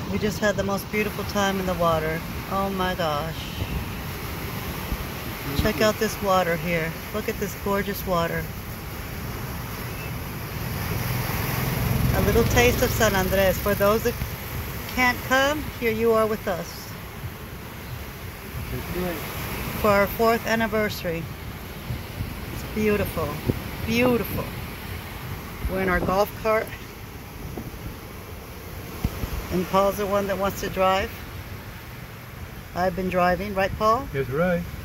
We just had the most beautiful time in the water. Oh my gosh. Check out this water here. Look at this gorgeous water. A little taste of San Andres. For those that can't come, here you are with us. For our 4th anniversary. It's beautiful. Beautiful. We're in our golf cart. And Paul's the one that wants to drive. I've been driving, right Paul? That's right.